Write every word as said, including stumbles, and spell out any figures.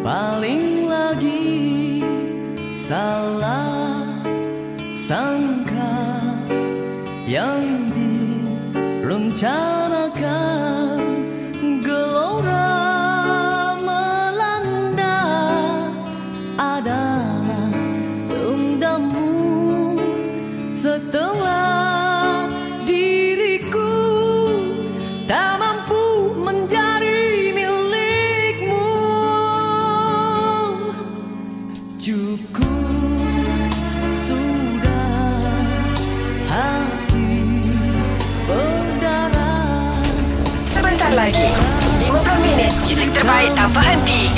paling lagi salah sangka yang direncanakan. Gelora melanda adalah dendammu setelah diriku tak mampu menjadi milikmu. Cukup sudah hati berdarah. Sebentar lagi lima puluh minit muzik terbaik tanpa henti.